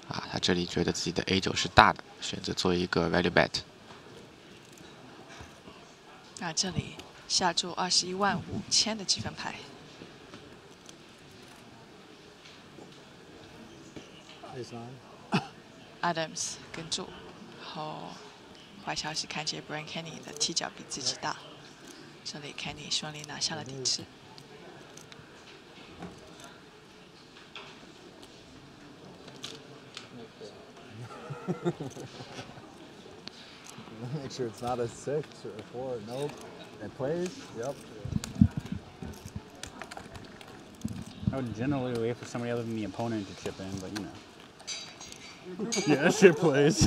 啊，他这里觉得自己的 A9是大的，选择做一个 value bet。 那这里下注215000的积分牌。 Adams 跟注，然后坏消息看见 Brian Kenny 的踢脚比自己大，这里 Kenny 顺利拿下了底池。 Make sure it's not a 6 or a 4. Nope. It plays. Yep. I would generally wait for somebody other than the opponent to chip in, but you know. Yeah, that shit plays.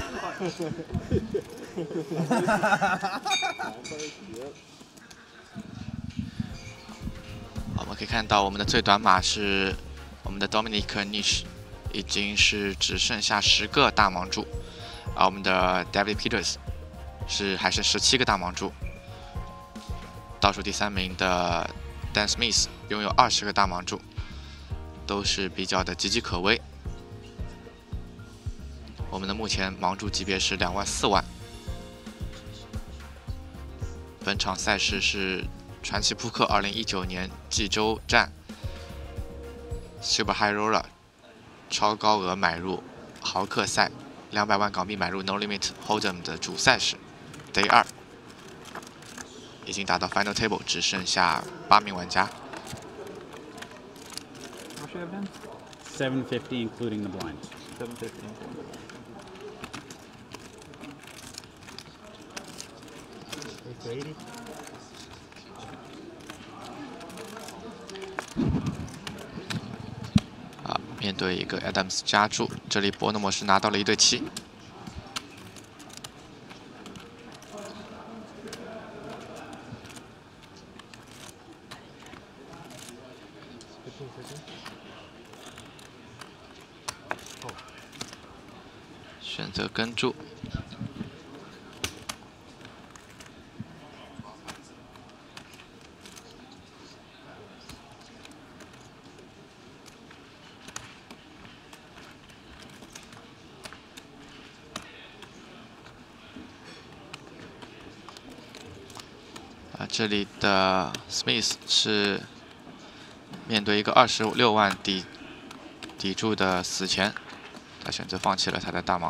我们可以看到我们的最短码是我们的 Dominic Nish， 已经是只剩下10个大盲注，而我们的 David Peters 还剩17个大盲注。倒数第3名的 Dan Smith 拥有20个大盲注，都是比较的岌岌可危。我们的目前盲注级别是2万4万。本场赛事是传奇扑克2019年济州站 Super High Roller 超高额买入豪客赛200万港币买入 No Limit Hold'em 的主赛事 Day 2，已经打到 Final Table， 只剩下8名玩家。 What should I have done? 750 including the blind. 750. 80. 啊，面对一个 Adams 加注，这里伯诺姆是拿到了1对7。 选择跟注。啊，这里的 Smith 是面对一个26万抵注的死钱。 他选择放弃了他的大盲。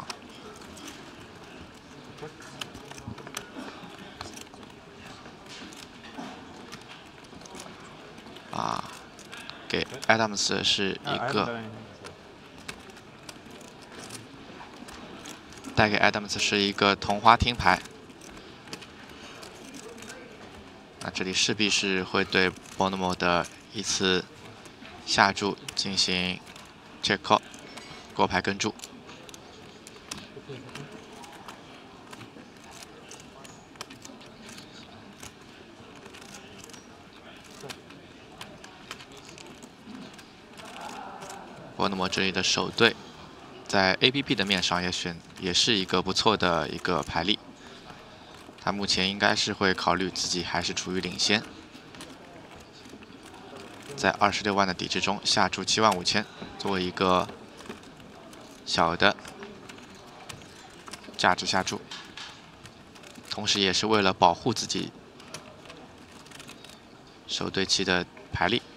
啊，给 Adams 是一个，带给 Adams 是一个同花听牌。那这里势必是会对 Bonomo 的一次下注进行 check call。 过牌跟注，伯诺姆这里的手对，在 APP 的面上也是一个不错的一个牌力。他目前应该是会考虑自己还是处于领先，在26万的底池中下注7万5千，作为一个 小的价值下注，同时也是为了保护自己手对棋的牌力。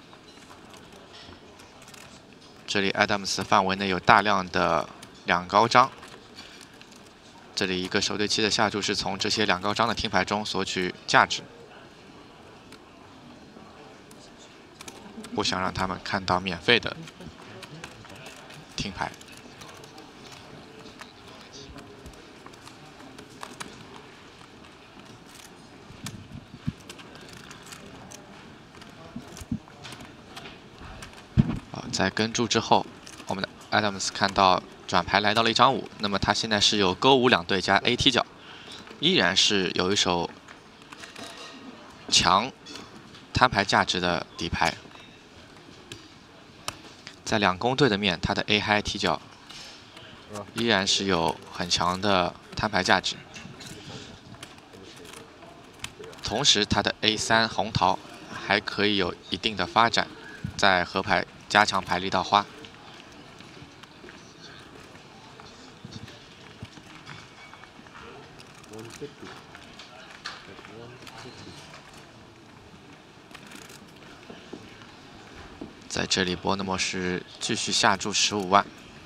这里 Adams 范围内有大量的2高张，这里一个手对棋的下注是从这些2高张的听牌中索取价值，不想让他们看到免费的听牌。 在跟注之后，我们的 Adams 看到转牌来到了1张5，那么他现在是有勾5两对加 A 踢脚，依然是有一手强摊牌价值的底牌。在2公对的面，他的 A high 踢脚依然是有很强的摊牌价值，同时他的 A3 红桃还可以有一定的发展，在河牌 加强牌力到花， 在这里，波诺莫是继续下注15万。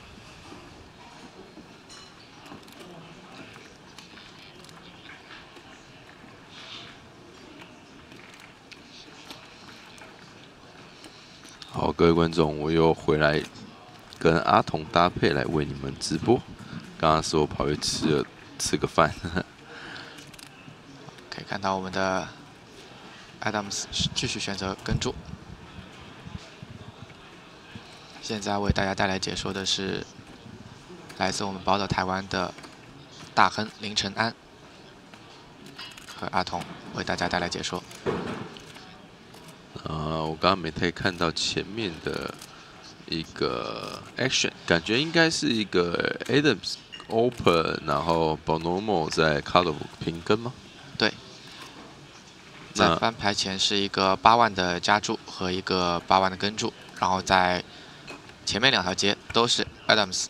好，各位观众，我又回来跟阿童搭配来为你们直播。刚刚是我跑去吃个饭。 可以看到我们的 Adams 继续选择跟注。现在为大家带来解说的是来自我们宝岛台湾的大亨林承安和阿童为大家带来解说。 我刚刚没太看到前面的一个 action， 感觉应该是一个 Adams open， 然后 Bonomo 在 Cutoff 平跟吗？ 对。在翻牌前是一个8万的加注和一个8万的跟注，然后在前面2条街都是 Adams，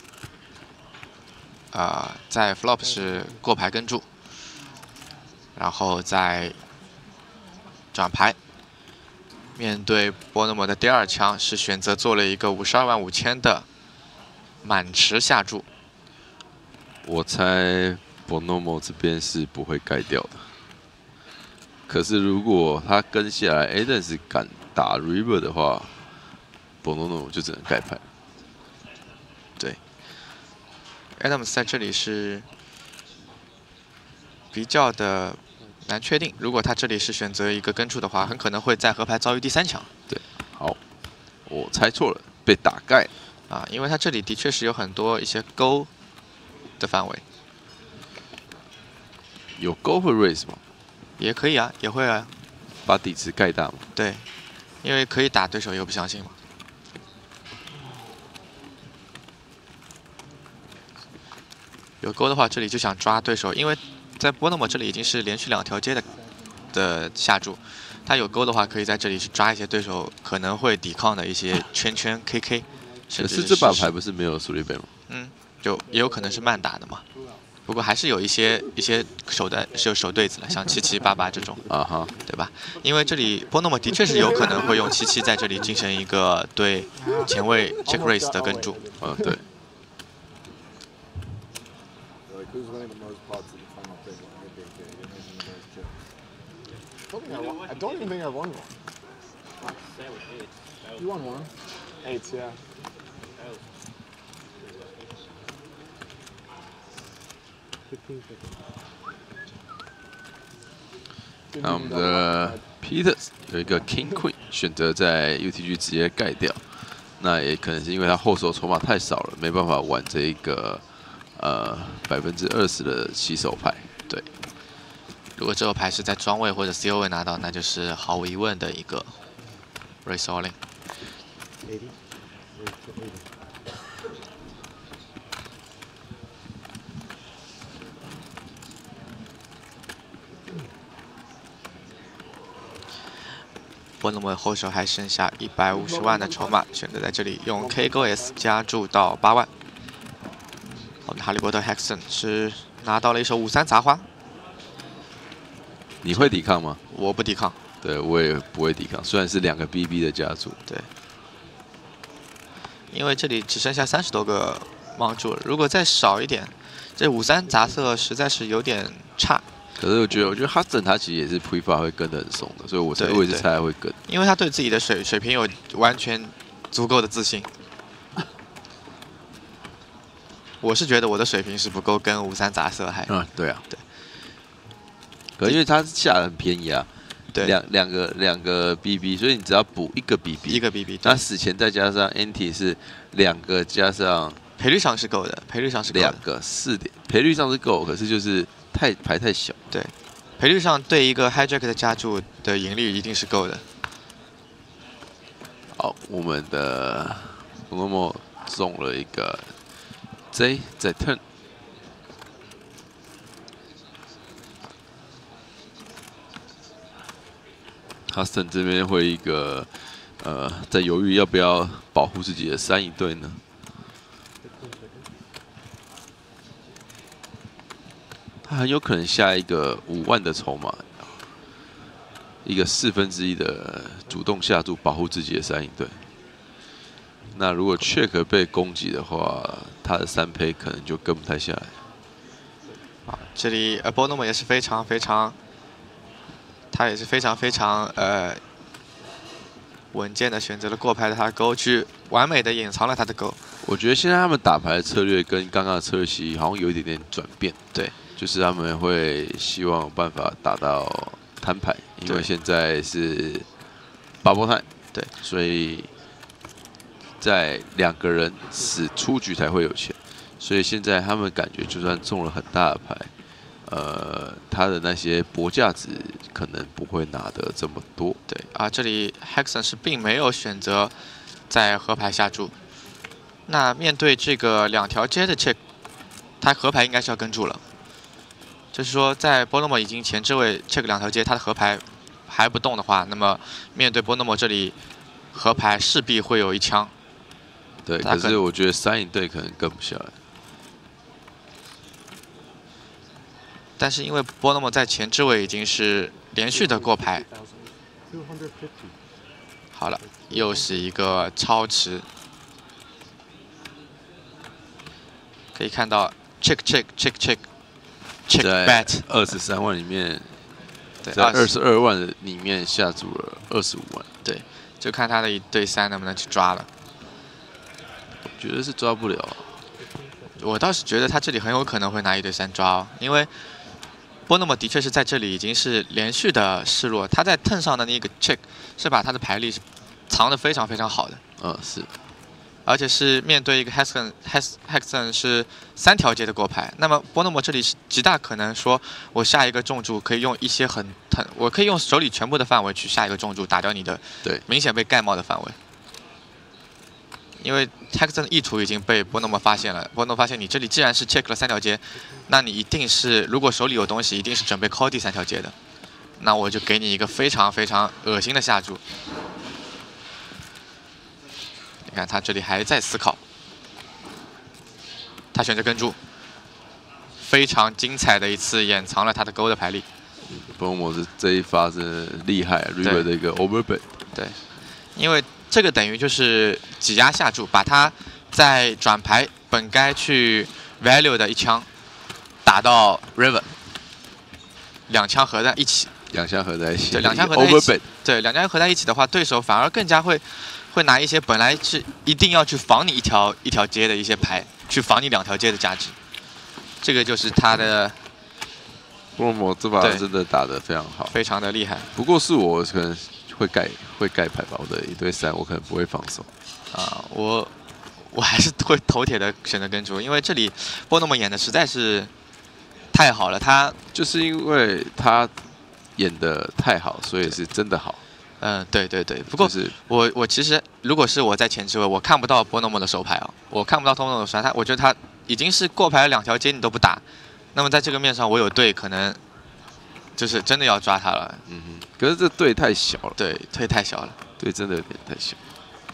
在 flop 是过牌跟注，然后在转牌面对波诺摩的第2枪是选择做了一个52万5千的满池下注。 我猜 Bonomo 这边是不会盖掉的，可是如果他跟下来 Adams 敢打 river 的话 ，Bonomo 就只能盖牌。 对 ，Adams 在这里是比较的难确定。如果他这里是选择一个跟注的话，很可能会在河牌遭遇第3枪。 对，好，我猜错了，被打盖啊，因为他这里的确是有很多一些勾的范围。 有勾会 raise 吗？ 也可以啊，也会啊。 把底池盖大吗？ 对，因为可以打对手又不相信嘛。有勾的话，这里就想抓对手，因为在波诺摩这里已经是连续2条街的下注，他有勾的话，可以在这里去抓一些对手可能会抵抗的一些圈圈 KK。 可是这把牌不是没有苏利贝吗？ 嗯，就也有可能是慢打的嘛。不过还是有一些手对子了，像77、88这种啊哈， 对吧？因为这里波诺摩的确是有可能会用77在这里进行一个对前卫 check raise 的跟注。 嗯，对。 I don't even think I won one. You won one. 8, yeah. 那我们的 Peters 有一个 King Queen 选择在 UTG 直接盖掉，那也可能是因为他后手筹码太少了，没办法玩这一个20%的起手牌。 对，如果这个牌是在庄位或者 CO 位拿到，那就是毫无疑问的一个 raise all in。波诺摩后手还剩下150万的筹码，选择在这里用 K 勾 S 加注到8万。我们的哈利波特 Hexton 是拿到了一手5-3砸花。 你会抵抗吗？ 我不抵抗。 对，我也不会抵抗，虽然是2个 BB 的加注。 对。因为这里只剩下30多个盲注了，如果再少一点，这5-3砸色实在是有点差。 可是我觉得Hudson 他其实也是 pre-flop 会跟得很松的，所以我也是猜他会跟。 因为他对自己的水平有完全足够的自信。我是觉得我的水平是不够跟5-3砸色还。 对啊。 对。 可因为他下的很便宜啊， 对， 两个 BB， 所以你只要补1个 BB， 1个 BB， 那死前再加上 NT 是2个加上， 赔率上是够的，赔率上是够的。 2个4点，赔率上是够，可是就是牌太小。 对，赔率上对一个 hijack 的加注的盈利一定是够的。 好，我们的默默中了一个 J 在 turn。Hudson 这边会一个在犹豫要不要保护自己的3-1队呢？ 他很有可能下一个5万的筹码，一个1/4的主动下注保护自己的3赢对。那如果 check 被攻击的话，他的3胚可能就跟不太下来。 啊，这里Bonomo也是非常，他也是非常稳健的选择了过牌的他的勾，去完美的隐藏了他的勾。 我觉得现在他们打牌的策略跟刚刚的策略其实好像有一点点转变。 对， 就是他们会希望有办法打到摊牌，因为现在是bubble time， 对， 所以在2个人死出局才会有钱，所以现在他们感觉就算中了很大的牌，他的那些博价值可能不会拿得这么多。 对啊，这里 Hexon 是并没有选择在河牌下注。那面对这个2条街的 check， 他河牌应该是要跟注了。就是说，在 Bonomo 已经前置位 check 2条街，他的河牌还不动的话，那么面对 Bonomo 这里河牌势必会有一枪。 对，可是我觉得3赢对可能跟不下来。 但是因为 Bonomo 在前置位已经是连续的过牌，好了，又是一个超持。可以看到 check bet 23万里面， 对， 在22万里面下注了25万。 对，就看他的1对3能不能去抓了。 我觉得是抓不了。 我倒是觉得他这里很有可能会拿1对3抓哦，因为 Bonomo 的确是在这里已经是连续的示弱，他在 turn 上的那个 check 是把他的牌力藏得非常好的。 是。 而且是面对一个 Hexon 是3条街的过牌，那么 Bonomo 这里是极大可能说，我下一个重注可以用一些我可以用手里全部的范围去下一个重注，打掉你的明显被盖帽的范围。因为 Hexon 的意图已经被 Bonomo 发现了 ，Bonomo 发现你这里既然是 check 了3条街，那你一定是如果手里有东西，一定是准备 call 第3条街的，那我就给你一个非常恶心的下注。你看他这里还在思考，他选择跟注，非常精彩的一次掩藏了他的勾的牌力。 Bonomo这一发真的厉害 ，River 的一个 overbet。 对，因为这个等于就是挤压下注，把他在转牌本该去 value 的一枪打到 River， 2枪合在一起。 2枪合在一起。 对，2枪合在一起。对，2枪合在一起的话，对手反而更加会拿一些本来是一定要去防你一条街的一些牌，去防你2条街的价值。这个就是他的。 Bonomo 这把真的打得非常好， 非常的厉害。 不过是我可能会盖牌吧，我的1对3我可能不会放手。 我还是会头铁的选择跟注，因为这里 Bonomo 演的实在是太好了，他就是因为他演的太好，所以是真的好。 对。不过我其实如果是我在前置位，我看不到 Bonomo 的手牌啊，我看不到 Bonomo 的手牌，我觉得他已经是过牌了2条街你都不打，那么在这个面上我有队可能就是真的要抓他了。 可是这队太小了。 对，队太小了。 队真的有点太小。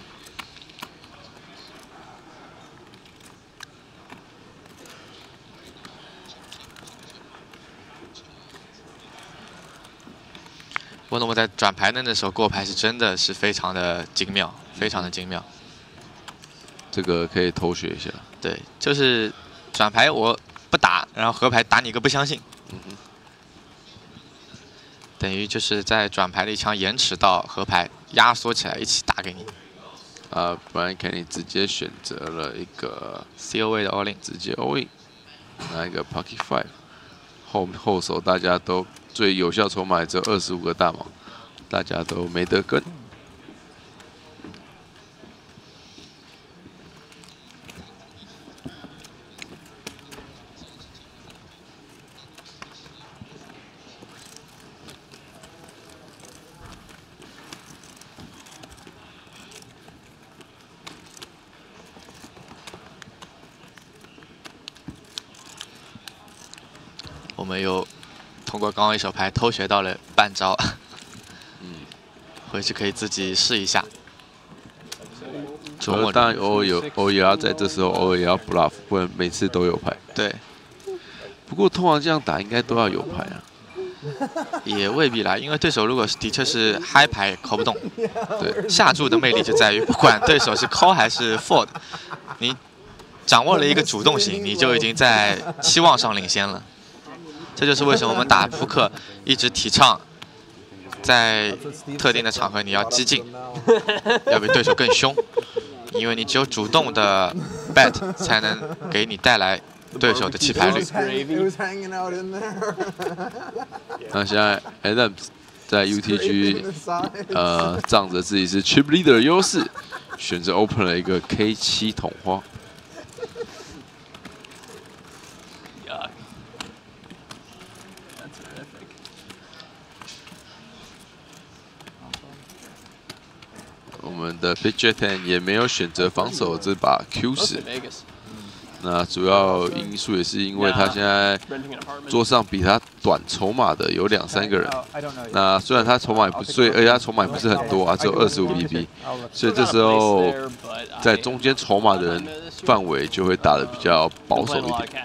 Bonomo在转牌的那时候过牌是真的是非常的精妙，非常的精妙。 这个可以偷学一下。 对，就是转牌我不打，然后河牌打你个不相信。等于就是在转牌的一枪延迟到河牌压缩起来一起打给你。 Brian Kenny 直接选择了一个 COA 的 all in， 直接 all in， 拿一个 Pocket 5， 后手大家都最有效筹码只有25个大盲，大家都没得跟。 我们又通过刚刚一手牌偷学到了半招，回去可以自己试一下。 当然偶尔要在这时候偶尔也要 bluff， 不然每次都有牌。 对， 不过通常这样打应该都要有牌啊。 也未必啦，因为对手如果的确是嗨牌也扣不动。对，下注的魅力就在于不管对手是 call 还是 fold， 你掌握了一个主动型，你就已经在期望上领先了。这就是为什么我们打扑克一直提倡，在特定的场合你要激进，要比对手更凶，因为你只有主动的 bet 才能给你带来对手的弃牌率。 那现在 Adams 在 UTG 仗着自己是 chip leader 的优势，选择 open 了一个 K7 捅花。我们的 Pitcher 10也没有选择防守这把 Q10。那主要因素也是因为他现在桌上比他短筹码的有2、3个人。那虽然他筹码也不，而且他筹码也不是很多啊，只有25 BB， 所以这时候在中间筹码的人范围就会打得比较保守一点。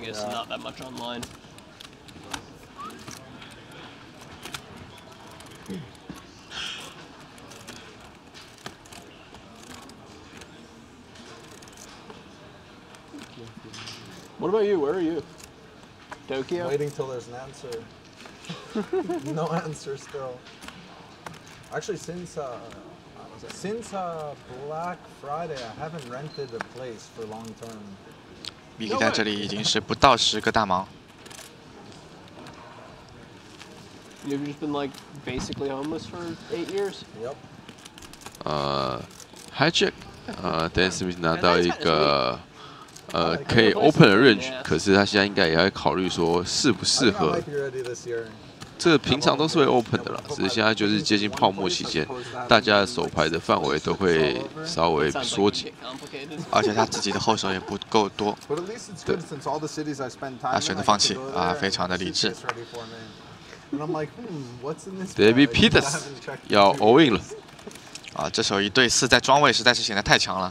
What about you? Where are you? Tokyo? Waiting till there's an answer. No answer still. Actually, since Black Friday, I haven't rented a place for long term. Vicky 在这里已经是不到10个大盲。 You've just been like basically homeless for 8 years. Yep. Hijack Dan Smith 拿到一个可以 open 的 range， 可是他现在应该也要考虑说适不适合。这个平常都是会 open 的啦，只是现在就是接近泡沫期间，大家的手牌的范围都会稍微缩紧， 而且他自己的后手也不够多。 对， 他选择放弃啊，非常的理智。 David Peters 要 all in 了。 啊，这手1对4在庄位实在是显得太强了。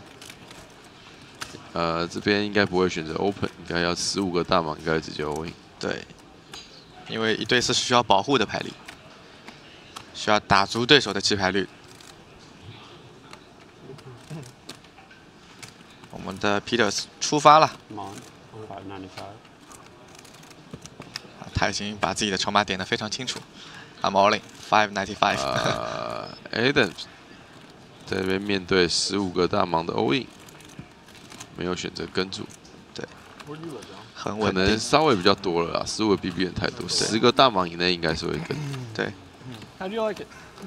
这边应该不会选择 open， 应该要15个大盲，应该直接 all in。 对，因为1对4是需要保护的牌力，需要打足对手的弃牌率。我们的 Peters 出发了。他已经把自己的筹码点得非常清楚。I'm all in 595。 Adams 在这边面对15个大盲的 all in。没有选择跟住， 对，很稳定，可能稍微比较多了啦，15个 BB 人太多，10个大盲以内应该是会跟。 对。 How do you like it?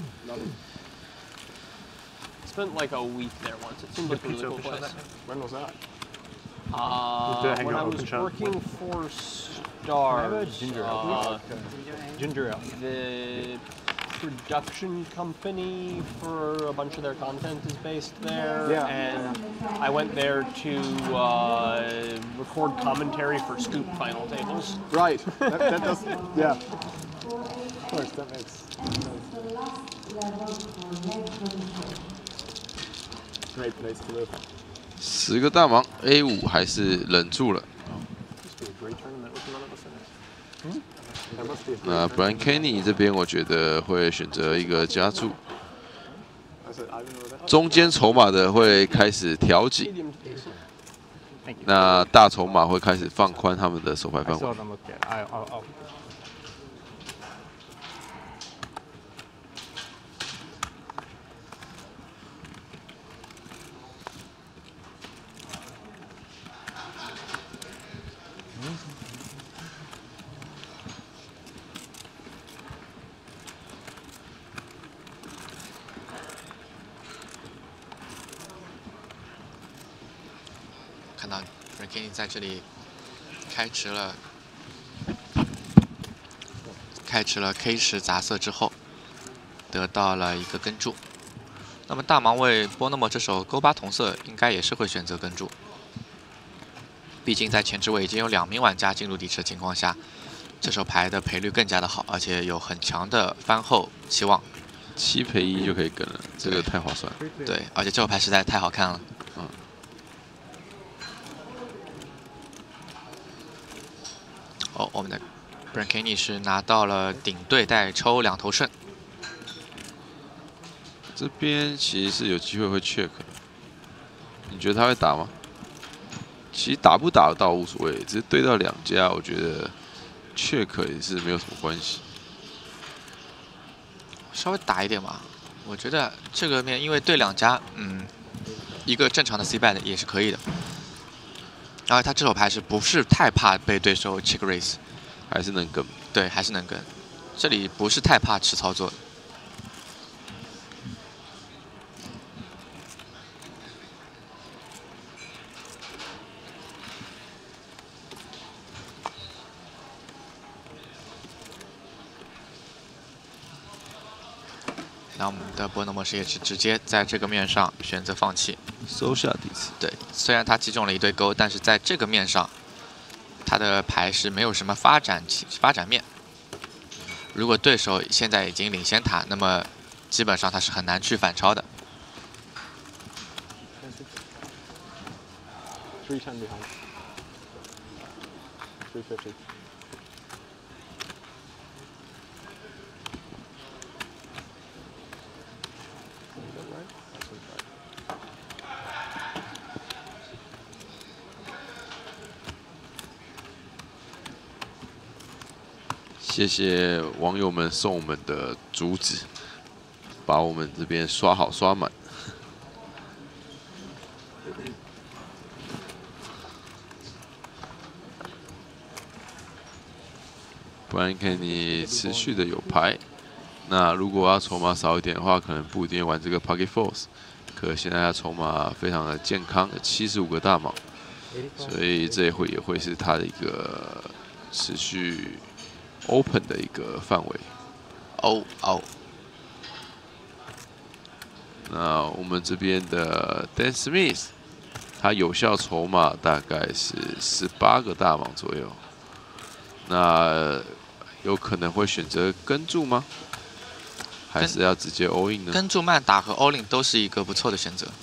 Spent like a week there once. It seemed like a really cool place. When was that? When I was working for Stars. Ginger ale. The production company for a bunch of their content is based there, and I went there to record commentary for Scoop Final Tables. Right. That does. Yeah. Of course, that makes great place to live. 10个大盲 A5 还是忍住了。那 Brian Kenny 这边，我觉得会选择一个加注，中间筹码的会开始调紧，那大筹码会开始放宽他们的手牌范围。 看到 Brian 在这里开驰了 K10杂色之后，得到了一个跟注。那么大盲位波诺莫这手勾8同色应该也是会选择跟注，毕竟在前置位已经有2名玩家进入底池的情况下，这手牌的赔率更加的好，而且有很强的翻后期望。 7赔1就可以跟了，这个太划算了。 对，而且这手牌实在太好看了。 哦，我们的 Brankini 是拿到了顶对带抽2头顺。 这边其实是有机会会 check 的，你觉得他会打吗？其实打不打得到无所谓，只是对到2家，我觉得 check 也是没有什么关系。 稍微打一点吧，我觉得这个面因为对2家，一个正常的 C bet 也是可以的。然后他这手牌是不是太怕被对手 check raise， 还是能跟？ 对，还是能跟。这里不是太怕吃操作的。那我们的波诺模式也是直接在这个面上选择放弃， 收下底子。 对，虽然他击中了一堆勾，但是在这个面上，他的牌是没有什么发展面。如果对手现在已经领先他，那么基本上他是很难去反超的。 310 behind. 350. Is that right? That sounds right. 谢谢网友们送我们的竹子，把我们这边刷好刷满。不然看你持续的有牌。那如果要筹码少一点的话，可能不一定玩这个 Pocket Force。可现在他筹码非常的健康，75个大盲，所以这也会是他的一个持续 open 的一个范围。 哦。 那我们这边的 Dan Smith， 他有效筹码大概是18个大盲左右。那有可能会选择跟注吗？还是要直接 all in 呢？ 跟注慢打和 all in 都是一个不错的选择。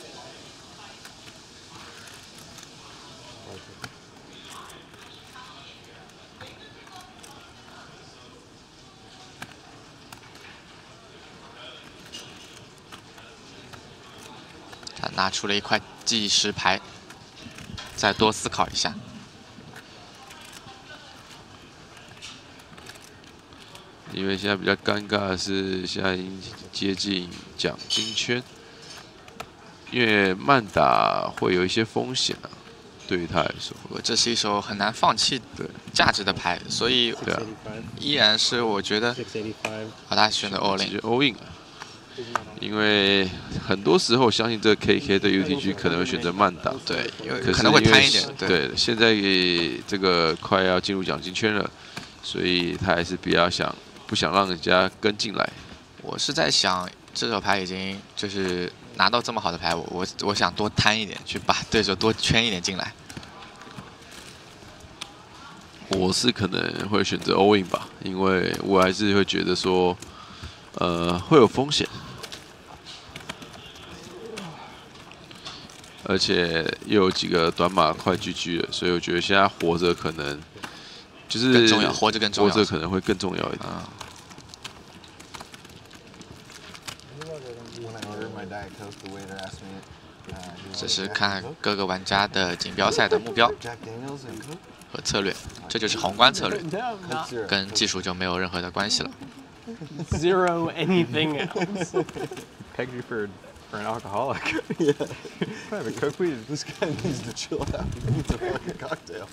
他拿出了一块计时牌，再多思考一下。 因为现在比较尴尬的是，现在已经接近奖金圈，因为慢打会有一些风险啊，对于他来说。 这是一手很难放弃价值的牌，所以依然是我觉得把他选择 all 直 in。 接 all in 因为很多时候相信这个 KK 对 UTG 可能会选择慢打， 对，因为可可能会贪一点。 对，现在这个快要进入奖金圈了，所以他还是不想让人家跟进来。 我是在想，这手牌已经就是拿到这么好的牌，我想多贪一点，去把对手多圈一点进来。 我是可能会选择 all in 吧，因为我还是会觉得说，会有风险，而且又有几个短马快 GG 了，所以我觉得现在活着可能就是更重要，活着更重要， 活着可能会更重要一点。 这是看各个玩家的锦标赛的目标和策略，这就是宏观策略，跟技术就没有任何的关系了。 Zero anything else. Pegged you for an alcoholic. Yeah. Have a coke, please. This guy needs to chill out. He needs a fucking cocktail.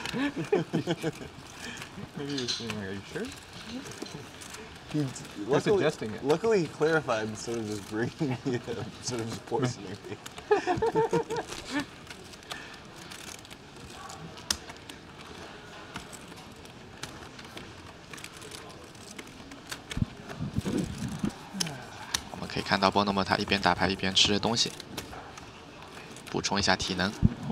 Maybe you're saying, are you sure? You're suggesting it. Luckily, he clarified instead of just bringing me up, instead of just poisoning me. Bonomo 可以看到波诺莫他一边打牌一边吃着东西，补充一下体能。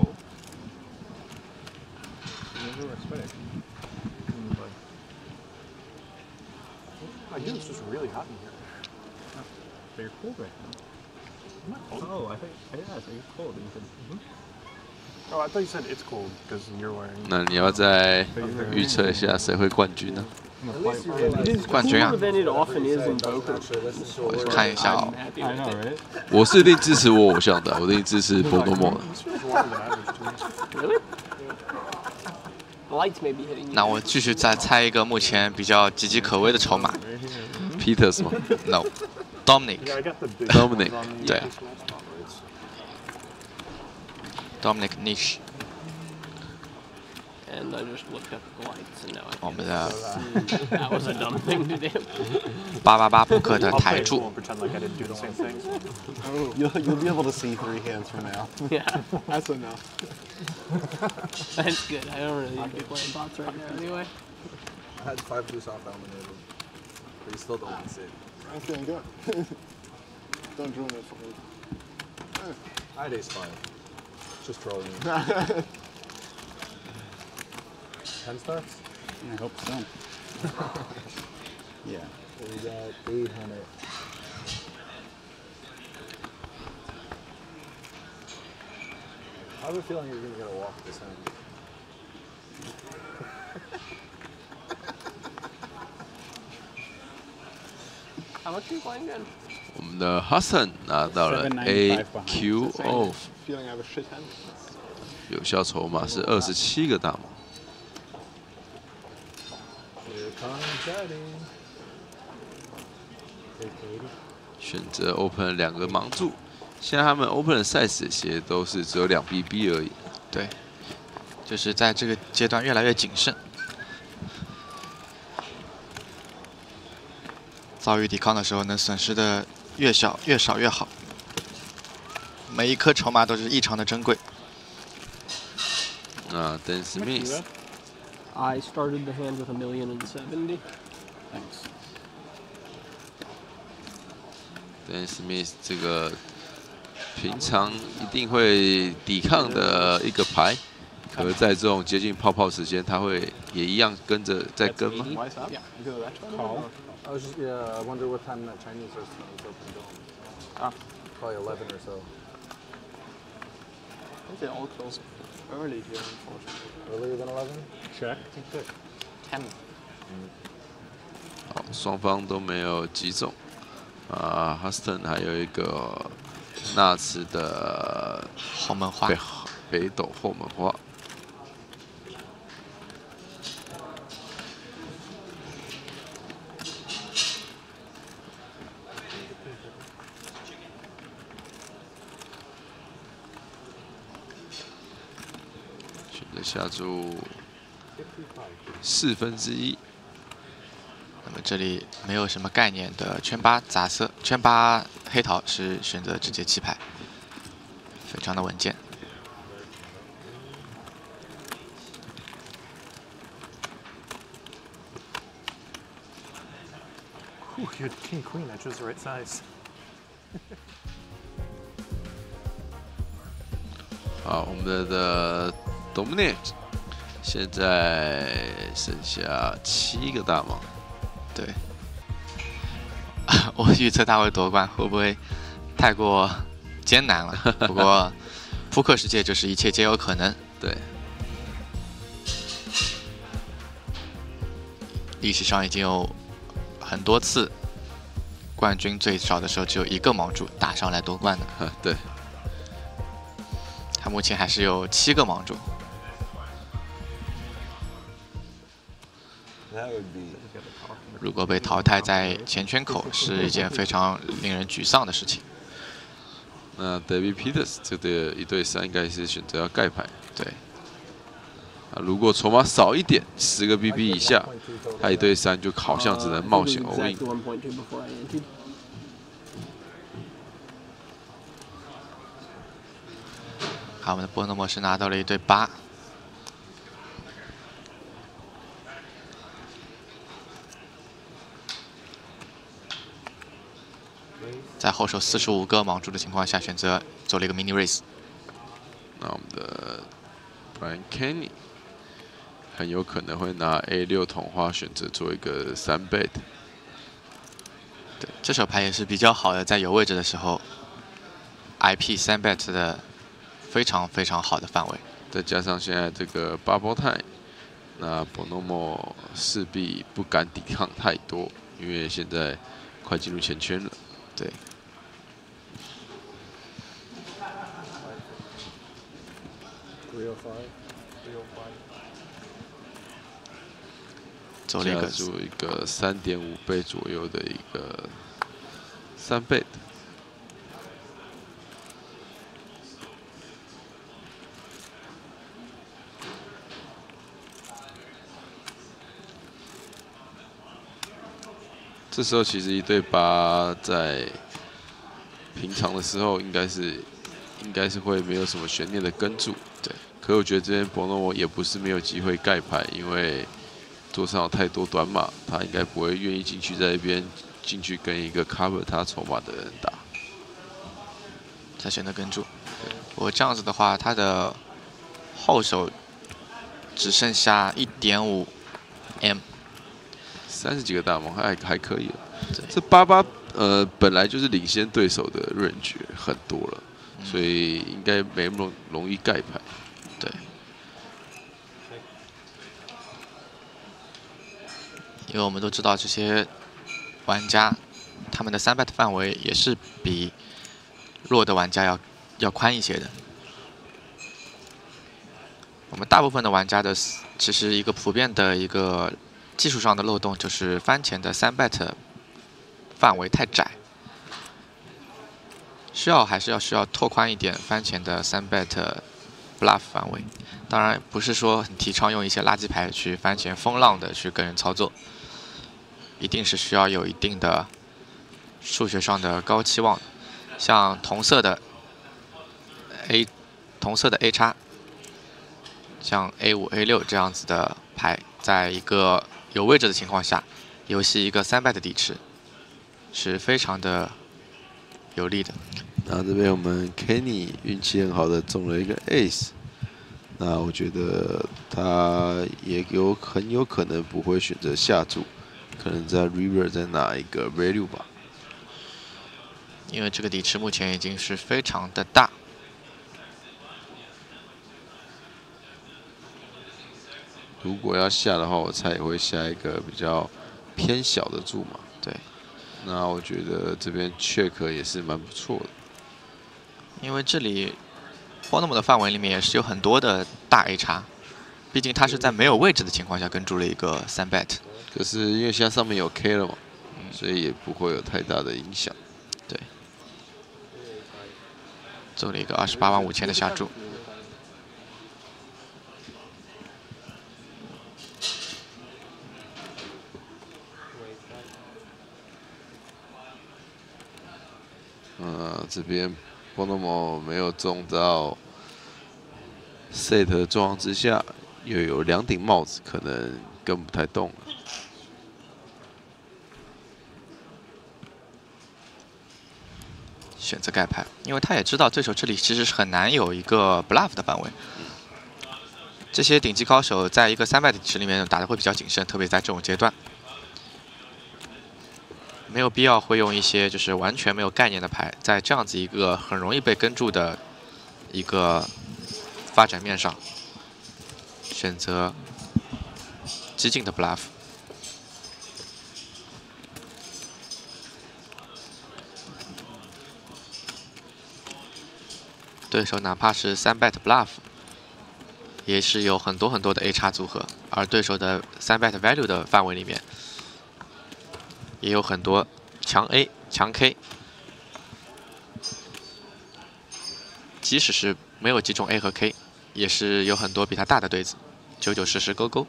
It's just really hot in here. So you're cold right now. I'm not cold. Oh, I think, yeah, so you're cold. You said, Oh, I thought you said it's cold because you're wearing. 那你要再预测一下谁会冠军呢？ It is 冠军啊 cooler than it often is in poker. 我看一下哦 I'm，happy I with know, it. right? 我是一定支持我偶像的，我一定支持波多莫的。 Really? The lights may be hitting you. 那我继续再猜一个目前比较岌岌可危的筹码 Peters 吗 ，No，Dominic， Yeah, I got the big. Dominic 对，Dominic Nish， And I just looked up the lights and now I 我们的 that was a dumb thing to do. 888扑克的 I'll 台 play it cool 柱 and，pretend like I didn't do the same thing. You'll be able to see 3 hands from now. Yeah, That's enough. that's good. I don't really be playing bots right now anyway. I had 5 loose off dominated, but you still don't want to see. I'm feeling good. Don't ruin it for me. I had ace 5. Just trolling me. 10 starts? I hope so. Yeah. So we got 800. I have a feeling you're going to get a walk this hand. How much are you playing again? 我们的 Hudson 拿到了 795 AQO， Feeling I have a shit hand. 有效筹码是27个大盲。 Here comes Daddy. 选择 open 2个盲注，现在他们 open 的 size 其实都是只有2 BB 而已。 对，就是在这个阶段越来越谨慎，遭遇抵抗的时候，能损失的越少越好，每一颗筹码都是异常的珍贵。 那 Dan Smith I started the hand with 1,070,000. Thanks. Dan Smith 这个平常一定会抵抗的一个牌，可是在这种接近泡泡时间，他会也一样跟着在跟吗？ Why is that? Yeah. Because of that channel? Call. I was just, yeah, I wonder what time that Chinese is open dome. Ah. Probably 11 or so. I think they all close early here, unfortunately. Earlier than 11? Check. 10. 好，双方都没有击中。Huston 还有一个纳茨的后门花， 北斗后门花。选择下注1/4。 那么这里没有什么概念的圈8杂色，圈8黑桃是选择直接弃牌，非常的稳健。 Ooh, you had king queen. I chose the right size. 好，我们的 Dominic 现在剩下7个大盲。 对，我预测他会夺冠，会不会太过艰难了？不过扑克世界就是一切皆有可能。 对， 历史上已经有很多次冠军最少的时候只有1个盲注打上来夺冠的， 对， 他目前还是有7个盲注。 That would be. 如果被淘汰在前圈口，是一件非常令人沮丧的事情。 那 David Peters 这个1对3应该是选择要盖牌。 对， 如果筹码少一点，10个 BB 以下，他1对3就好像只能冒险 all in。 Exactly 1.2 before I entered. 好，我们的波诺莫是拿到了1对8。 在后手45个盲注的情况下，选择做了一个 mini raise。 那我们的 Brian Kenny 很有可能会拿 A6筒花选择做一个3 bet。 对，这手牌也是比较好的，在有位置的时候 ，IP 3 bet 的非常好的范围。 再加上现在这个bubble time，那 Bonomo 势必不敢抵抗太多，因为现在快进入前圈了。 对。走了一个加注一个3.5倍左右的一个3倍的。这时候其实1对8在平常的时候应该是会没有什么悬念的跟住， 对。 可我觉得这边Bonomo也不是没有机会盖牌，因为桌上有太多短码，他应该不会愿意进去在一边进去跟一个 cover 他筹码的人打。 他选择跟住。我这样子的话，他的后手只剩下1.5 M。 30几个大盲还可以了。这88本来就是领先对手的range很多了，所以应该没那么容易盖牌。 对。因为我们都知道这些玩家，他们的3bet 范围也是比弱的玩家要宽一些的。我们大部分的玩家的其实一个普遍的一个技术上的漏洞就是翻前的3bet 范围太窄，还是需要拓宽一点翻前的3bet bluff 范围。当然不是说很提倡用一些垃圾牌去翻前风浪的去跟人操作，一定是需要有一定的数学上的高期望的。像同色的 A 叉，像 A5、A6 这样子的牌，在一个有位置的情况下，游戏一个3bet 的底池是非常的有利的。 那这边我们 Kenny 运气很好的中了一个 Ace， 那我觉得他也很有可能不会选择下注，可能在 River 再拿一个 Value 吧。 因为这个底池目前已经是非常的大。 如果要下的话，我猜也会下一个比较偏小的注嘛。 对。 那我觉得这边 check 也是蛮不错的。 因为这里 Bonomo 的范围里面也是有很多的大 A 叉，毕竟他是在没有位置的情况下跟住了一个3bet。 可是因为现在上面有 K 了嘛，所以也不会有太大的影响。 对。做了一个285000的下注。 这边 Bonomo 没有中到 set 的状况之下，又有2顶帽子，可能跟不太动了。 选择盖牌，因为他也知道对手这里其实是很难有一个 bluff 的范围。这些顶级高手在一个3bet 底池里面打得会比较谨慎，特别在这种阶段。没有必要会用一些就是完全没有概念的牌，在这样子一个很容易被跟住的一个发展面上，选择激进的 bluff。对手哪怕是3bet bluff， 也是有很多的 A 叉组合，而对手的3bet value 的范围里面，也有很多强 A、强 K， 即使是没有击中 A 和 K， 也是有很多比他大的对子，99、10、10勾勾。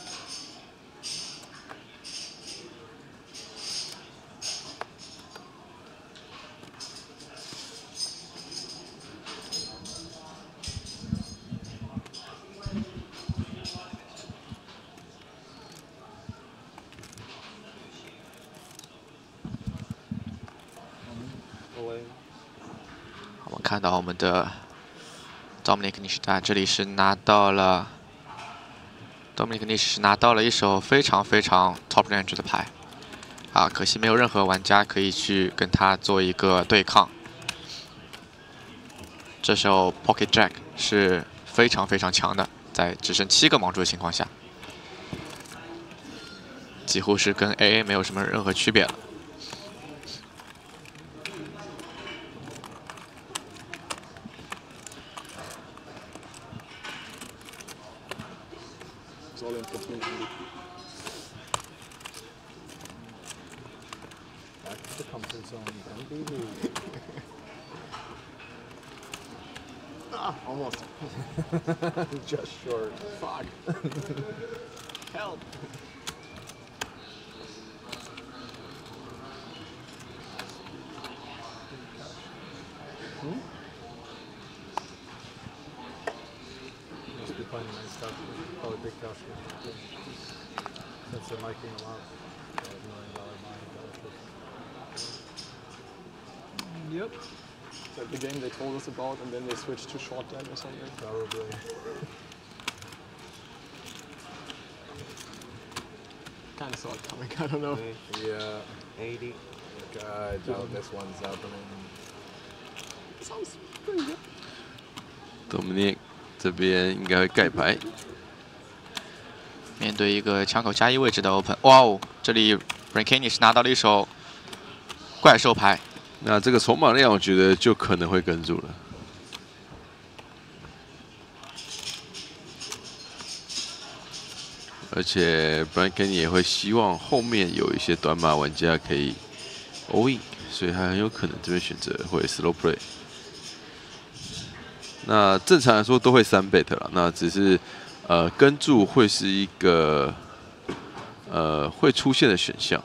我们看到我们的 Dominic Nishida 这里是拿到了 Dominic Nish 拿到了一手非常 top range 的牌，啊，可惜没有任何玩家可以去跟他做一个对抗。这时候 Pocket Jack 是非常非常强的，在只剩7个盲注的情况下，几乎是跟 AA 没有什么任何区别了。 All in 15. Back to the comfort zone. Don't be rude. Almost. Just short. Fuck. Help. Must be playing nice stuff. Probably big cash. Since they're miking them up. $1 million mind. Yep. It's like the game they told us about, and then they switched to short dead or something. Probably. Kind of saw it coming. I don't know. Yeah. 80. God, no, this one's happening. Sounds pretty good. Dominic 这边应该会盖牌。 面对一个枪口加1位置的 Open， 哇哦，这里 Brankini 是拿到了一手怪兽牌。 那这个筹码量，我觉得就可能会跟住了。而且 Brankini 也会希望后面有一些短码玩家可以 all in， 所以他很有可能这边选择会 slow play。那正常来说都会3 bet 了，那只是跟注会是一个会出现的选项。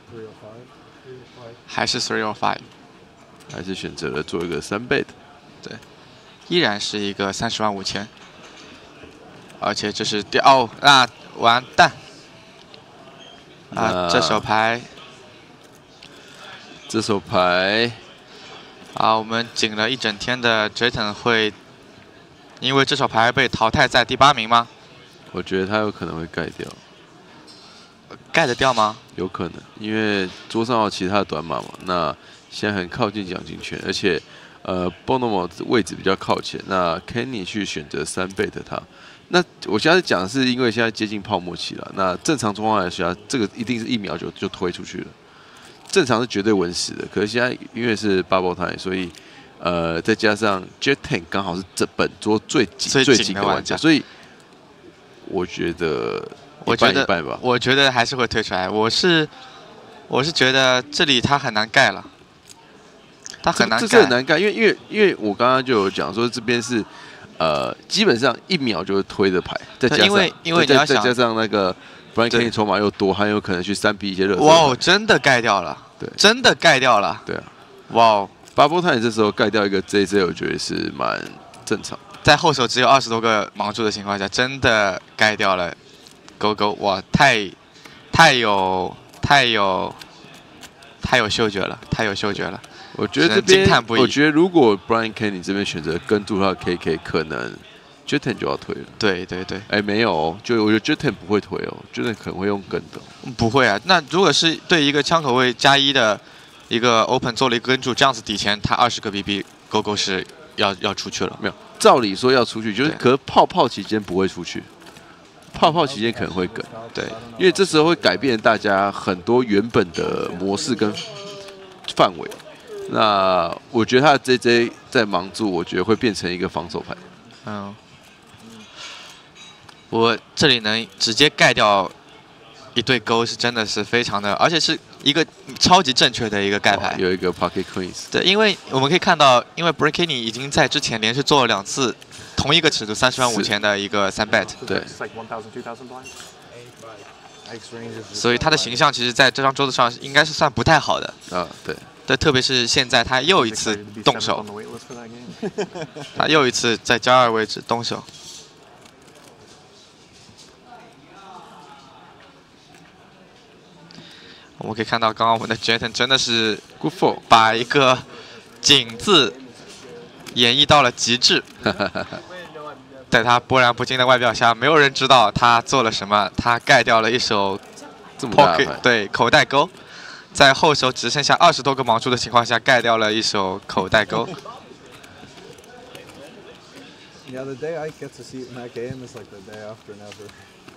还是3 or 5， 还是选择了做一个3 bet。 对，依然是一个305000，而且这是哦，那完蛋啊！这手牌，啊，我们紧了一整天的 Jayton 会因为这手牌被淘汰在第8名吗？ 我觉得他有可能会盖掉。 盖得掉吗？ 有可能，因为桌上有其他的短码嘛，那现在很靠近奖金圈，而且Bonomo 位置比较靠前，那 Kenny 去选择3 bet 他。那我现在讲的是因为现在接近泡沫期了，那正常状况来说，这个一定是1秒就推出去了，正常是绝对稳死的。可是现在因为是 Bubble Time， 所以再加上 Jayton 刚好是这本桌最紧的玩家，所以我觉得一半吧。 我觉得还是会推出来。我是觉得这里他很难盖了，他很难盖。 这很难盖，因为我刚刚就有讲说这边是基本上1秒就会推的牌，再加上因为你要想再加上那个 Brankini 筹码又多，还有可能去3逼一些热。 哇哦，真的盖掉了， 对， 真的盖掉了。 对啊， 哇哦 ，Bubble Time 这时候盖掉一个 JJ， 我觉得是蛮正常。 在后手只有20多个盲注的情况下，真的盖掉了勾勾，哇，太有嗅觉了，太有嗅觉了。 我觉得这边，我觉得如果 Brian Kenny 这边选择跟住他的 KK， 可能 Jayton 就要推了。 对， 哎，没有哦，就我觉得 Jayton 不会推哦 ，Jayton 可能会用跟的。 不会啊，那如果是对一个枪口位+1的一个 Open 做了一个跟注，这样子底前他20个 BB 勾勾是要出去了。 没有，照理说要出去，就是可是泡期间不会出去。泡期间可能会梗， 对， 因为这时候会改变大家很多原本的模式跟范围。那我觉得他的 JJ 在盲注，我觉得会变成一个防守牌。 嗯，我这里能直接盖掉一对勾，是真的是非常的，而且是一个超级正确的一个盖牌。 有一个 Pocket Queens。 对，因为我们可以看到，因为 Brankini 已经在之前连续做了2次同一个尺度305000的一个3 bet。 对。 所以他的形象其实在这张桌子上应该是算不太好的。 啊，对。 对，特别是现在他又一次动手，他又一次在交2位置动手。我们可以看到，刚刚我们的 Jayton 真的是 good for， 把一个紧字演繹到了极致。在他波澜不惊的外表下，没有人知道他做了什么。他盖掉了一手 pocket， 对，口袋勾。在后手只剩下20多个盲注的情况下，盖掉了一手口袋勾。 Yeah, the day I get to see it in that game is like the day after never.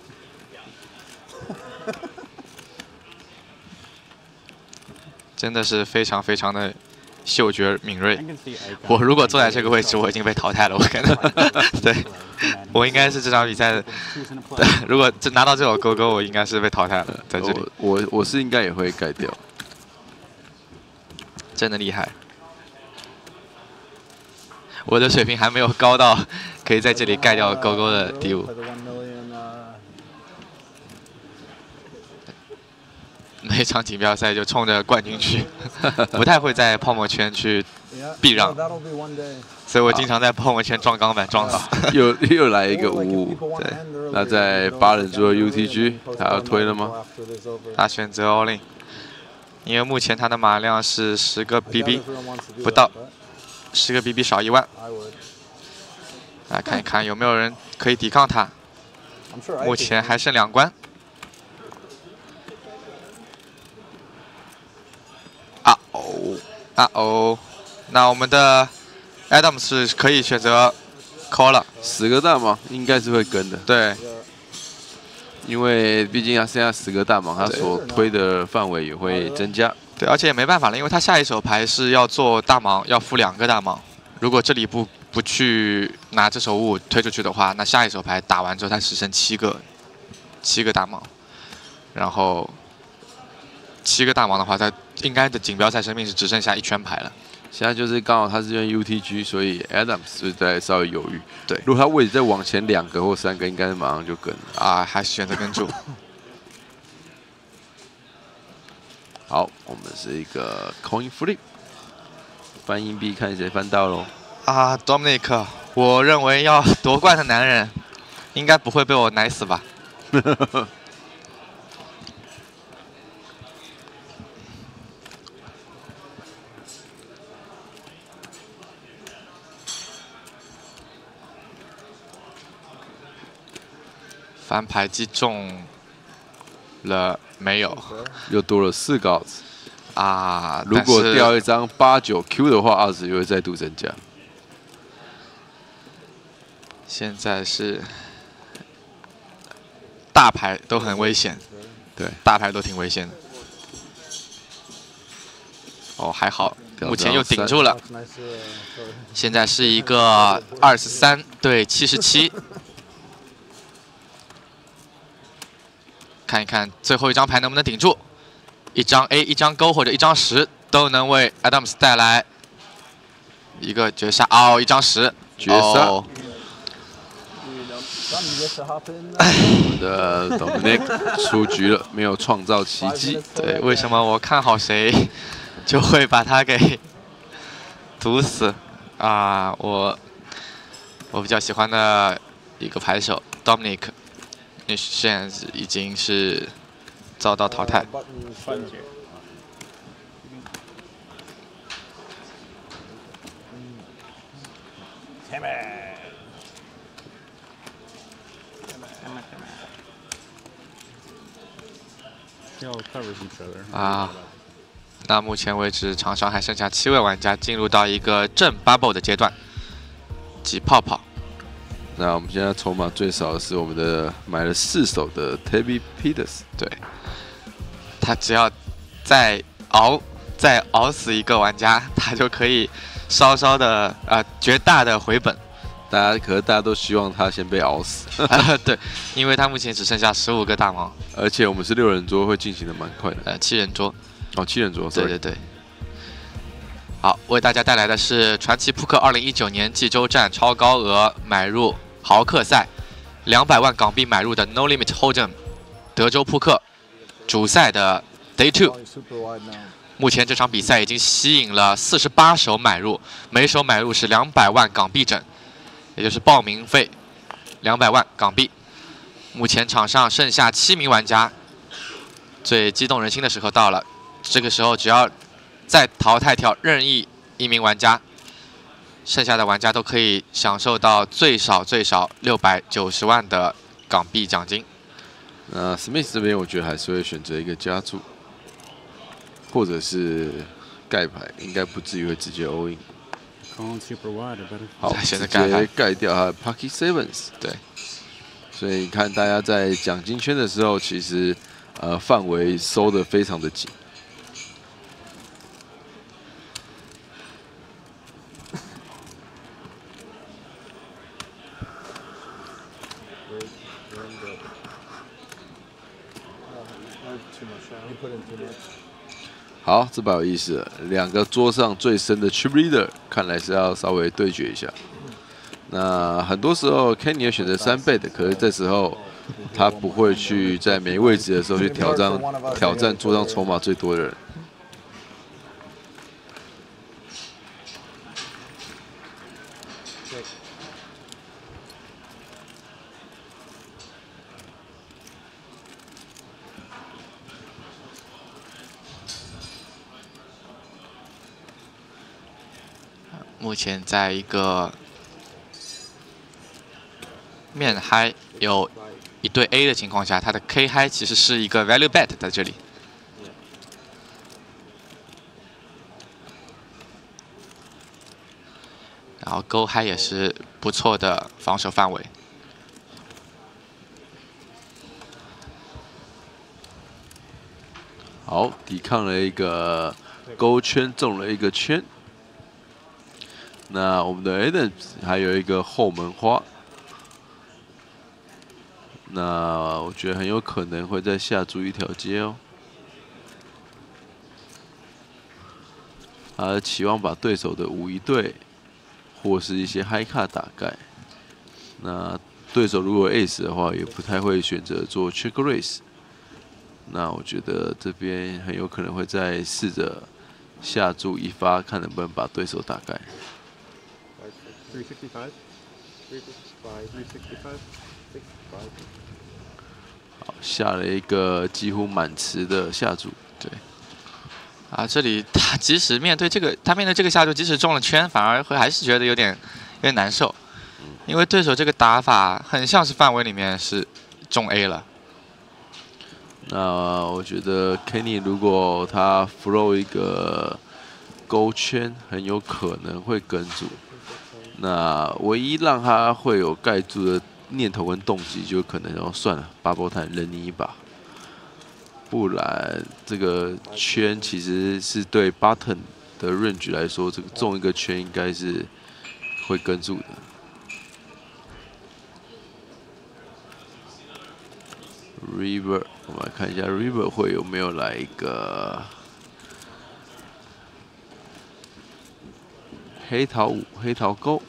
真的是非常非常的嗅觉敏锐 I。can see Icon. 我如果坐在这个位置，我已经被淘汰了。我可能，对，我应该是这场比赛的。对，如果真拿到这首勾勾，我应该是被淘汰了。在这里， 我是应该也会盖掉。 真的厉害。我的水平还没有高到可以在这里盖掉勾勾的地步。 每场锦标赛就冲着冠军去，不太会在泡沫圈去避让，所以我经常在泡沫圈撞钢板撞死。 又来一个55，对。那在8人桌的 UTG， 他要推了吗？ 他选择 all in， 因为目前他的马量是10个 BB， 不到10个 BB 少1万。来看一看有没有人可以抵抗他。目前还剩2关。 那我们的 Adams 是可以选择 call 了 ，10个大盲应该是会跟的。 对， 因为毕竟他剩下10个大盲，他所推的范围也会增加。 对，而且也没办法了，因为他下一手牌是要做大盲，要付2个大盲。如果这里不去拿这手5推出去的话，那下一手牌打完之后他只剩7个大盲，然后7个大盲的话，他应该的锦标赛生命是只剩下1圈牌了。 现在就是刚好他是用 UTG， 所以 Adams 是在稍微犹豫。 对， 如果他位置再往前2个或3个，应该是马上就跟了。 啊，还是选择跟住。 好，我们是一个 coin flip， 翻硬币看谁翻到喽。 啊 ，Dominic， 我认为要夺冠的男人，应该不会被我奶死吧？翻牌击中了没有？ 又多了4个 odds 啊！ 如果掉一张8、9 Q 的话，odds又会再度增加。 现在是大牌都很危险， 对， 大牌都挺危险的。哦，还好，目前又顶住了。现在是一个23对77。 看一看最后一张牌能不能顶住，一张 A、一张勾或者一张10都能为 Adams 带来一个绝杀。哦，一张10， 绝杀。 哦、 我们的 Dominic 出局了，没有创造奇迹。 对，为什么我看好谁就会把他给毒死啊？我比较喜欢的一个牌手 Dominic。 现在已经是遭到淘汰。啊，那目前为止，场上还剩下7位玩家进入到一个正 bubble 的阶段，挤泡泡。 那我们现在筹码最少的是我们的买了4手的 Tabby Peters， 对，他只要再熬死一个玩家，他就可以稍稍的绝大的回本。 大家都希望他先被熬死。 对，因为他目前只剩下15个大盲， 而且我们是6人桌，会进行的蛮快的。 7人桌。 哦，7人桌。 对对对。好，为大家带来的是传奇扑克2019年济州站超高额买入。 豪客赛200万港币买入的 No Limit Hold'em 德州扑克主赛的 Day 2， 目前这场比赛已经吸引了48手买入，每手买入是200万港币整，也就是报名费200万港币。目前场上剩下7名玩家，最激动人心的时候到了，这个时候只要再淘汰掉任意1名玩家。 剩下的玩家都可以享受到最少690万的港币奖金。 那 Smith 这边我觉得还是会选择一个加注，或者是盖牌，应该不至于会直接 all in。 Falling super wide, I bet. 好， 现在直接盖掉他的 Pocket Sevens。 对， 所以你看大家在奖金圈的时候，其实范围收的非常的紧。好，这把有意思了，两个桌上最深的 Chip Leader， 看来是要稍微对决一下。那很多时候 Kenny 有选择3倍的，可是这时候他不会去在没位置的时候去挑战桌上筹码最多的人。 目前在一个面嗨有一对 A 的情况下，他的 K 嗨其实是一个 value bet 在这里。然后勾嗨也是不错的防守范围。 好，抵抗了一个勾圈，中了一个圈。那我们的 Adams 还有一个后门花，那我觉得很有可能会再下注一条街哦。他期望把对手的5-1对或是一些 high 卡打盖。那对手如果 ace 的话，也不太会选择做 check raise。那我觉得这边很有可能会再试着下注一发，看能不能把对手打盖。 365, 365, 好，下了一个几乎满池的下注。 对。啊，这里他即使面对这个，他面对这个下注，即使中了圈，反而会还是觉得有点难受，因为对手这个打法很像是范围里面是中 A 了。 那我觉得 Kenny 如果他 flow 一个勾圈，很有可能会跟住。那唯一让他会有盖住的念头跟动机，就可能要算了 ，Bubble Time 忍你一把。不然这个圈其实是对 Button 的 range 来说，这个中一个圈应该是会跟住的。River， 我们来看一下 River 会有没有来一个黑桃5、黑桃勾。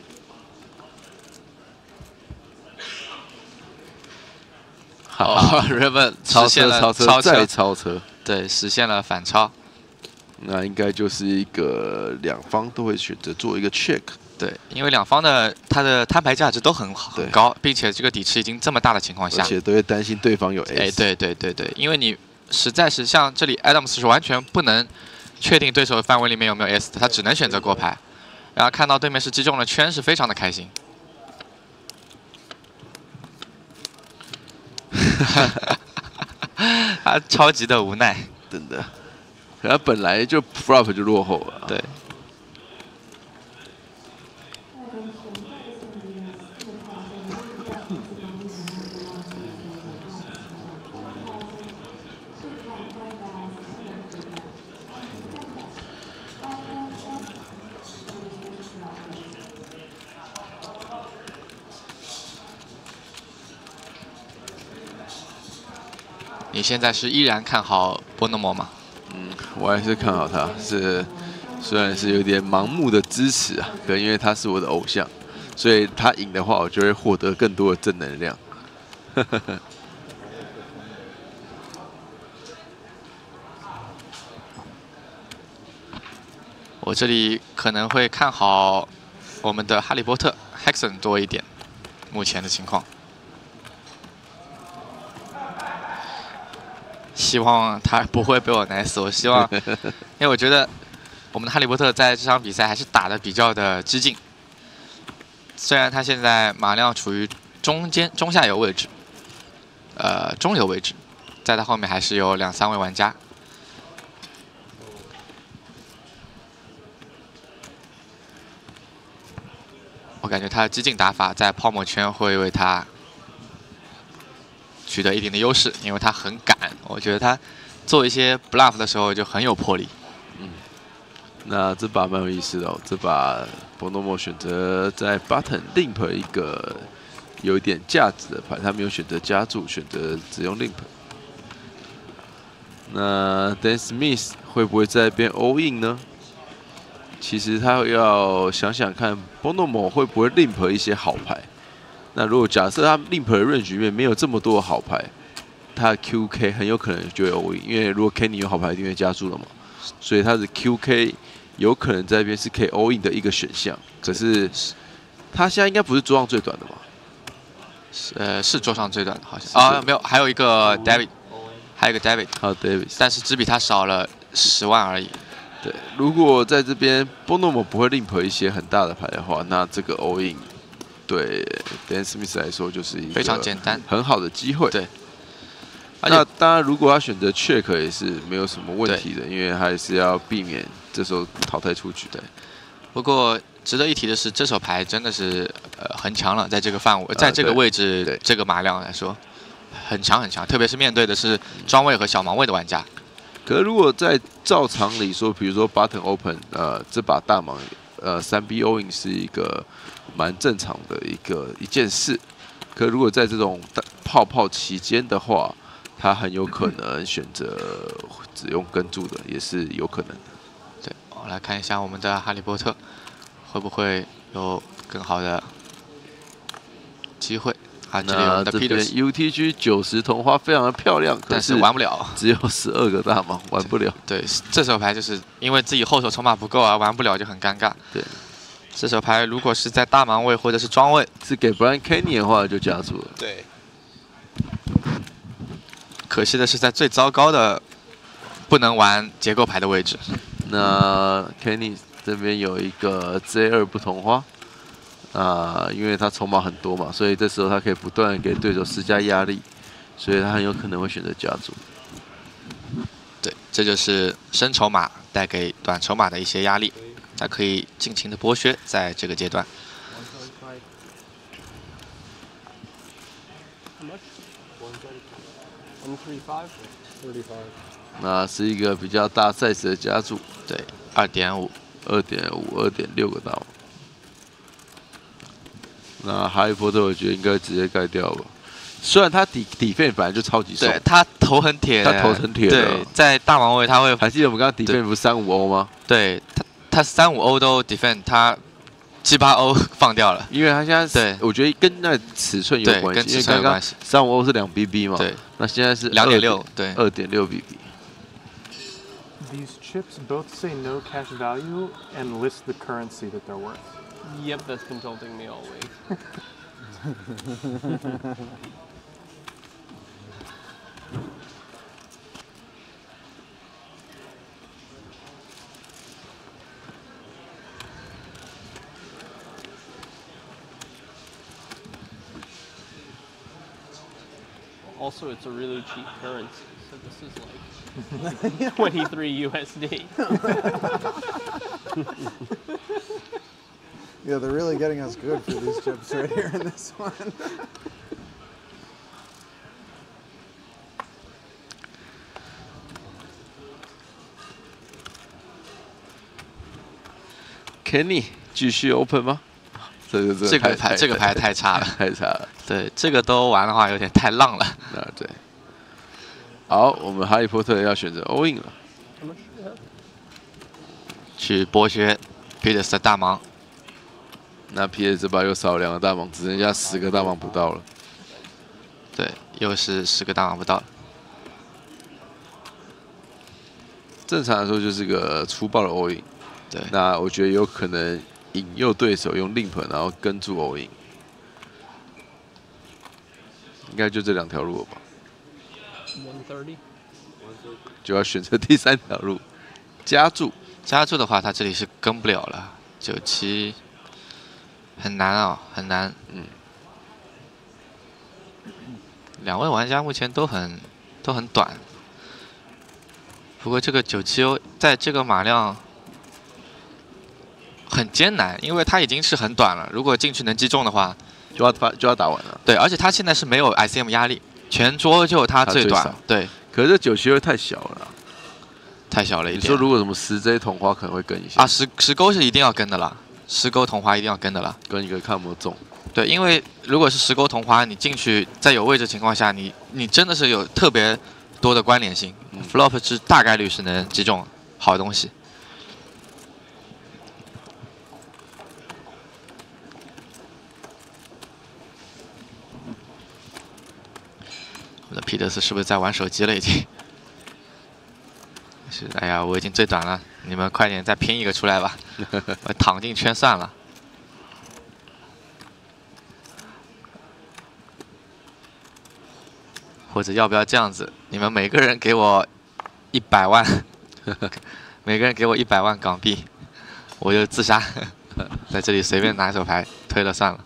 好 ，River 超实现了车再超车， 对，实现了反超。 那应该就是一个两方都会选择做一个 check。 对，因为两方的他的摊牌价值都很高，并且这个底池已经这么大的情况下， 而且都会担心对方有 S。 哎，对，因为你实在是像这里 Adams 是完全不能确定对手的范围里面有没有 S 的，他只能选择过牌。然后看到对面是击中了圈，是非常的开心。他超级的无奈， 真的。他本来就 flop 就落后了。 对。你现在是依然看好波诺摩吗？ 我还是看好他，虽然是有点盲目的支持啊，可能因为他是我的偶像，所以他赢的话，我就会获得更多的正能量。 我这里可能会看好我们的哈利波特 Hexen 多一点，目前的情况。希望他不会被我奶死。我希望，因为我觉得我们的哈利波特在这场比赛还是打得比较的激进。虽然他现在马量处于中下游位置，中游位置，在他后面还是有2、3位玩家。 感觉他的激进打法在泡沫圈会为他取得一定的优势，因为他很敢。我觉得他做一些 bluff 的时候就很有魄力。 那这把蛮有意思的哦，这把博诺莫选择在 button limp 一个有一点价值的牌，他没有选择加注，选择只用 limp。那 Dan Smith 会不会在这边 all in 呢？其实他要想想看，博诺莫会不会 limp 一些好牌。那如果假设他 limp 的 range 里面没有这么多的好牌，他的 QK 很有可能就会 all in， 因为如果 Kenny 有好牌，一定会加注了嘛。所以他的 QK 有可能在这边是可以 all in 的一个选项。可是他现在应该不是桌上最短的吧？ 是桌上最短的，好像啊，没有，还有一个 David， 还有一个 David， 还有 David， 但是只比他少了10万而已。 对，如果在这边 Bonomo 不会 limp 一些很大的牌的话，那这个 all in 对 Dan Smith 来说就是一个非常简单、 很好的机会。 对。 那当然，如果他选择 check 也是没有什么问题的，因为还是要避免这时候淘汰出局。 对。不过值得一提的是，这手牌真的是很强了，在这个范围，在这个位置，这个马量来说，很强很强，特别是面对的是庄位和小盲位的玩家。 可是如果在照常理说，比如说 button open， 这把大盲3B all in 是一个蛮正常的一件事。可如果在这种泡泡期间的话，他很有可能选择只用跟注的，也是有可能的。 对，我来看一下我们的哈利波特会不会有更好的机会。啊，这里有我们的 Peters UTG 90同花非常的漂亮， 但是玩不了， 只有12个大盲，玩不了。 对，这手牌就是因为自己后手筹码不够啊，玩不了就很尴尬。 对， 这手牌如果是在大盲位或者是庄位， 是给 Brian Kenny 的话就加注了。 对。可惜的是，在最糟糕的不能玩结构牌的位置。 那 Kenny 这边有一个 J2 不同花，因为他筹码很多嘛，所以这时候他可以不断给对手施加压力，所以他很有可能会选择加注。 对，这就是深筹码带给短筹码的一些压力，他可以尽情的剥削，在这个阶段。 那是一个比较大 size 的加注， 对，2.5、 2.6个大盲。那哈利波特我觉得应该直接盖掉吧，虽然他底费本来就超级瘦， 对他头很铁， 他头很铁的， 对，在大盲位他会， 还记得我们刚刚底费不是35欧吗？ 对他35欧都 defend， 他7、8欧放掉了， 因为他现在对， 我觉得跟那尺寸有关系， 跟尺寸有关系。 35欧是2BB 嘛， 对， 那现在是 2.6，对 ，2.6BB。 These chips both say no cash value and list the currency that they're worth. Yep, that's been tilting me all week. Also, it's a really cheap currency, so this is like 23 USD. Yeah, they're really getting us good for these chips right here in this one. Kenny 继续 open 吗？这个牌太差了， 太差了。 对，这个都玩的话有点太浪了。 对。好，我们哈利波特要选择 all in 了， 去剥削 Peters 的大盲。 那 Peters 这把又少2个大盲，只剩下10个大盲不到了。 对，又是10个大盲不到了。 正常来说就是个粗暴的 all in。 对。 那我觉得有可能引诱对手用 limp， 然后跟住 all in， 应该就这2条路了吧。 130， 就要选择第3条路，加注。 加注的话，他这里是跟不了了。97很难啊，很难。2位玩家目前都很短。不过这个97欧在这个马量很艰难，因为他已经是很短了，如果进去能击中的话， 就要打完了。 对，而且他现在是没有 ICM 压力，全桌就他最短， 少对。 可是这972太小了啦， 太小了一点。 你说如果什么10J 同花可能会跟一下啊，十勾是一定要跟的啦，10勾同花一定要跟的啦。 跟一个看有没有中。 对，因为如果是10勾同花，你进去在有位置情况下，你真的是有特别多的关联性。flop 是大概率是能击中好东西。我的皮特斯是不是在玩手机了？已经。是，哎呀，我已经最短了，你们快点再拼一个出来吧，我躺进圈算了。或者要不要这样子？你们每个人给我100万，每个人给我100万港币，我就自杀，在这里随便拿一手牌推了算了。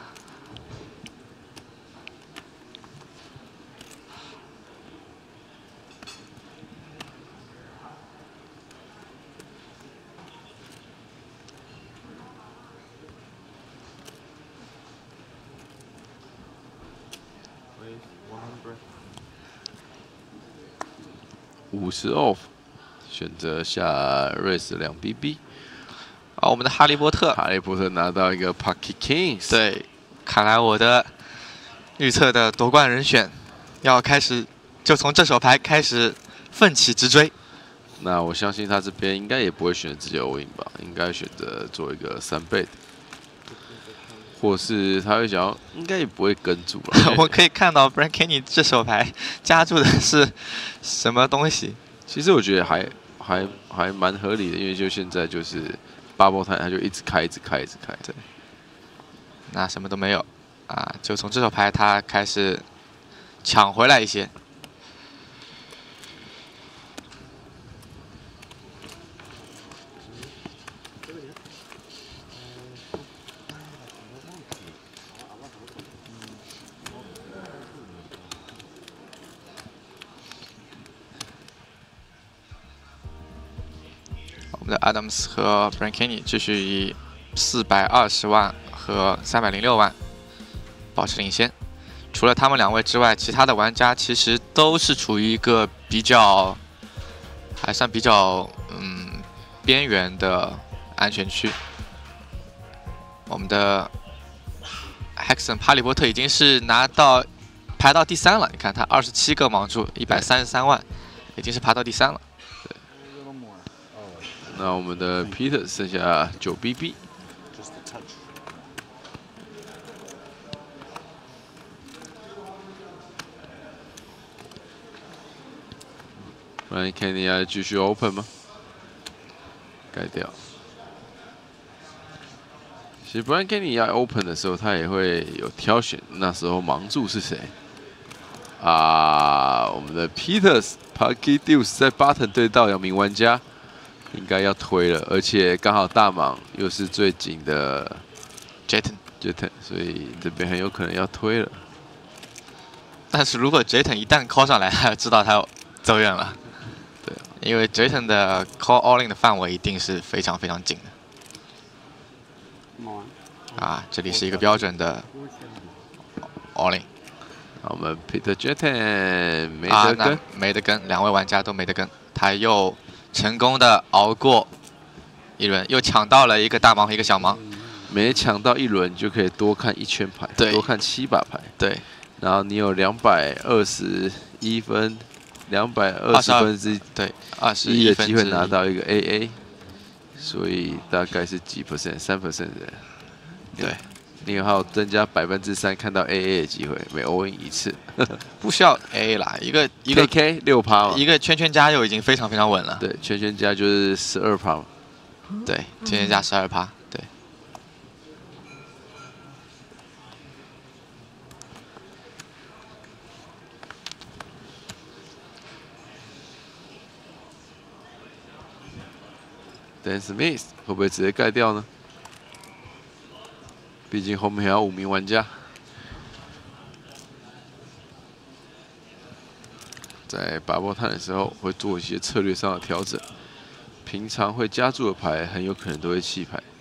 50 off， 选择下 raise 2 BB。 啊，我们的哈利波特， 拿到一个 Pocket Kings。 对，看来我的预测的夺冠人选要开始，就从这手牌开始奋起直追。 那我相信他这边应该也不会选择直接 all in 吧，应该选择做一个3倍的，或是他会想要，应该也不会跟住了。 我可以看到 Brian Kenny 这手牌加注的是什么东西？ 其实我觉得还蛮合理的，因为就现在就是 Bubble Time， 他就一直开。对， 那什么都没有啊，就从这手牌他开始抢回来一些。我们的 Adams 和 Brian Kenny 继续以420万和306万保持领先。除了他们2位之外，其他的玩家其实都是处于一个还算比较边缘的安全区。我们的 Hexen 哈利波特已经是排到第3了，你看他27个盲注，133万，已经是爬到第3了。 那我们的 Peter 剩下9 BB。Brian Kenny 要继续 open 吗？改掉。其实 Brian Kenny 要 open 的时候，他也会有挑选，那时候盲注是谁？啊，我们的 Peters Pocket Deuce 在 button 对到2名玩家。应该要推了，而且刚好大盲又是最紧的 Jayton， 所以这边很有可能要推了。 但是如果 Jayton 一旦 call 上来，他就知道他要走远了。 对， 因为 Jayton 的 call all in 的范围一定是非常非常紧的。啊，这里是一个标准的 all in。 我们 Peter Jayton 没得跟，2位玩家都没得跟，他又成功的熬过一轮，又抢到了一个大盲和一个小盲。 每抢到1轮就可以多看1圈牌，多看7把牌。 对， 然后你有221分，220分之对 21的机会拿到一个 AA， 所以大概是几 percent？3% 的。 对， 你还有增加3%看到 AA 的机会，每 all in 1次。 不需要 AA 啦，一个 KK 6%嘛， 一个圈圈加就已经非常非常稳了。 对，圈圈加就是12%嘛。 对，圈圈加12%，对。 Dan Smith 会不会直接盖掉呢？毕竟后面还有5名玩家。在bubble time的时候会做一些策略上的调整，平常会加注的牌很有可能都会弃牌。